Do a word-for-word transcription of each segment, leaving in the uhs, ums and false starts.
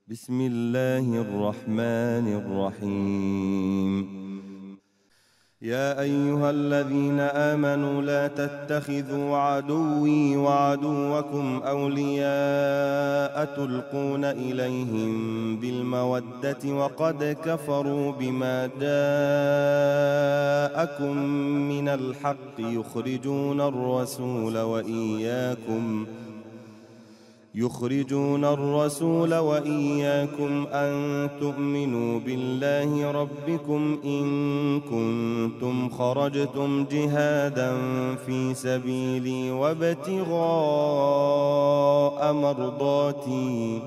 بسم الله الرحمن الرحيم. يا أيها الذين آمنوا لا تتخذوا عدوي وعدوكم أولياء تلقون إليهم بالمودة وقد كفروا بما جاءكم من الحق يخرجون الرسول وإياكم يخرجون الرسول وإياكم أن تؤمنوا بالله ربكم إن كنتم خرجتم جهادا في سبيلي وابتغاء مرضاتي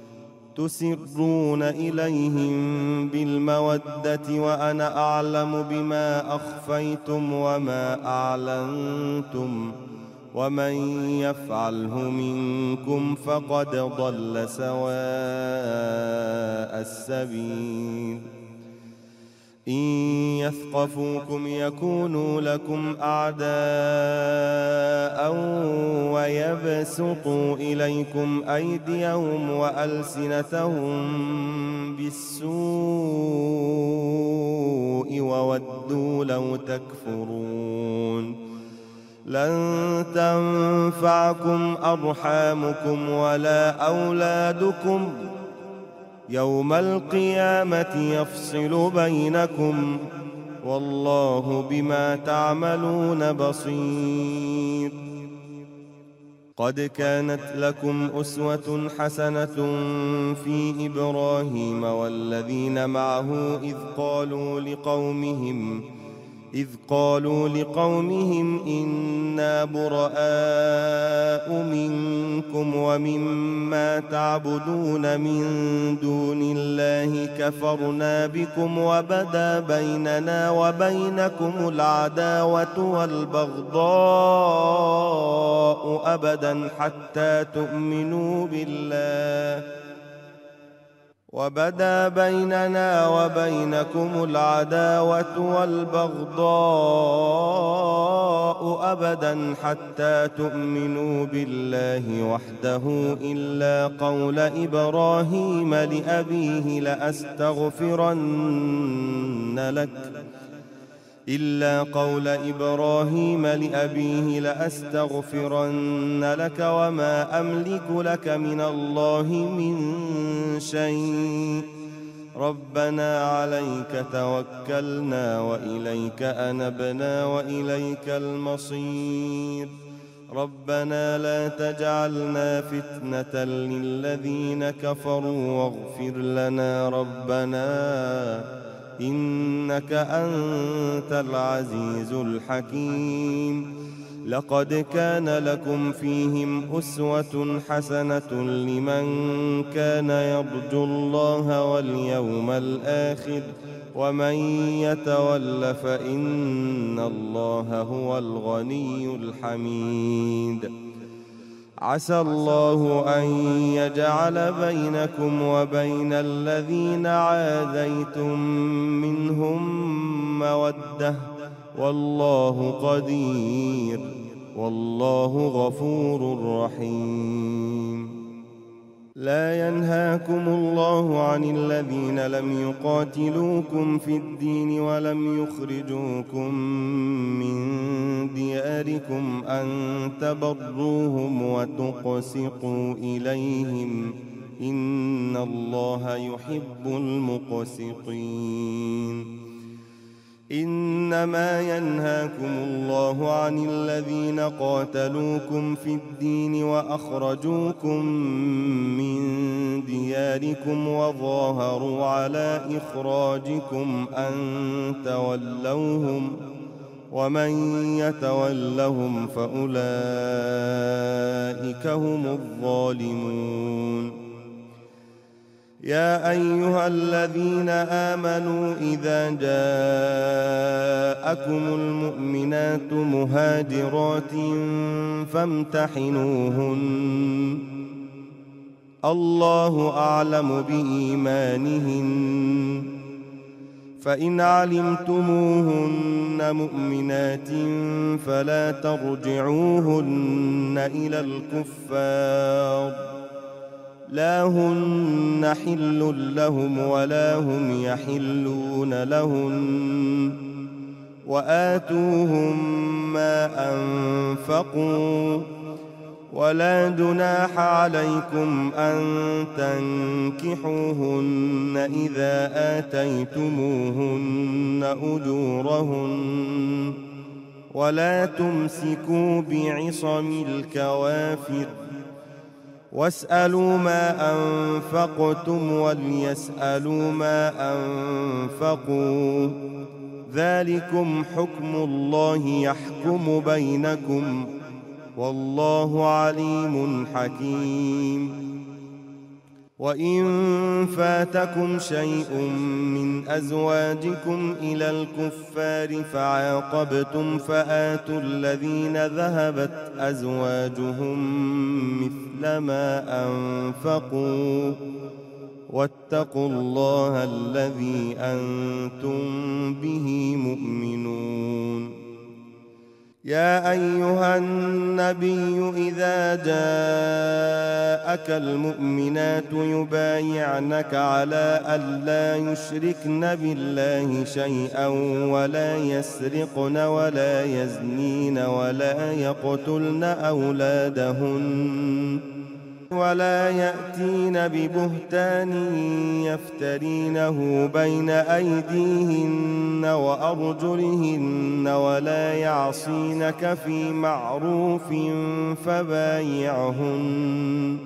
تسرون إليهم بالمودة وأنا أعلم بما أخفيتم وما أعلنتم ومن يفعله منكم فقد ضل سواء السبيل. إن يثقفوكم يكونوا لكم أعداء ويبسطوا إليكم أيديهم وألسنتهم بالسوء وودوا لو تكفرون. لن تنفعكم أرحامكم ولا أولادكم يوم القيامة يفصل بينكم والله بما تعملون بصير. قد كانت لكم أسوة حسنة في إبراهيم والذين معه إذ قالوا لقومهم إذ قالوا لقومهم إنا براء منكم ومما تعبدون من دون الله كفرنا بكم وبدا بيننا وبينكم العداوة والبغضاء أبدا حتى تؤمنوا بالله وبدا بيننا وبينكم العداوة والبغضاء أبدا حتى تؤمنوا بالله وحده إلا قول إبراهيم لأبيه لأستغفرن لك إلا قول إبراهيم لأبيه لأستغفرن لك وما أملك لك من الله من شيء ربنا عليك توكلنا وإليك أنبنا وإليك المصير. ربنا لا تجعلنا فتنة للذين كفروا واغفر لنا ربنا إنك أنت العزيز الحكيم. لقد كان لكم فيهم أسوة حسنة لمن كان يرجو الله واليوم الآخر ومن يتول فإن الله هو الغني الحميد. عسى الله أن يجعل بينكم وبين الذين عاديتم منهم مودة والله قدير والله غفور رحيم. لا ينهاكم الله عن الذين لم يقاتلوكم في الدين ولم يخرجوكم من دياركم أن تبروهم وتقسطوا إليهم إن الله يحب المقسطين. إنما ينهاكم الله عن الذين قاتلوكم في الدين وأخرجوكم من دياركم وظاهروا على إخراجكم أن تولوهم ومن يتولهم فأولئك هم الظالمون. يا أيها الذين آمنوا إذا جاءكم المؤمنات مهاجرات فامتحنوهن الله أعلم بإيمانهن فإن علمتموهن مؤمنات فلا ترجعوهن إلى الكفار لا هن حل لهم ولا هم يحلون لهن وآتوهم ما أنفقوا ولا جناح عليكم أن تنكحوهن إذا آتيتموهن أجورهن ولا تمسكوا بعصم الكوافر واسألوا ما أنفقتم وليسألوا ما أنفقوا ذلكم حكم الله يحكم بينكم والله عليم حكيم. وإن فاتكم شيء من أزواجكم إلى الكفار فعاقبتم فآتوا الذين ذهبت أزواجهم مثل ما أنفقوا واتقوا الله الذي أنتم به مؤمنون. يا أيها النبي إذا جاءك المؤمنات يبايعنك على ألا يشركن بالله شيئا ولا يسرقن ولا يزنين ولا يقتلن أولادهن ولا يأتين ببهتان يفترينه بين أيديهن وأرجلهن ولا يعصينك في معروف فبايعهن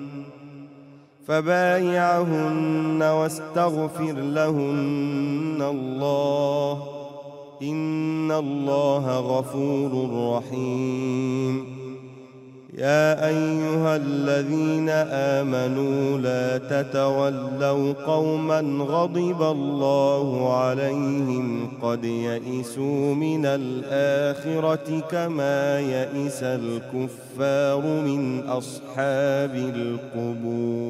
فبايعهن واستغفر لهن الله إن الله غفور رحيم. يا أيها الذين آمنوا لا تتولوا قوما غضب الله عليهم قد يئسوا من الآخرة كما يئس الكفار من أصحاب القبور.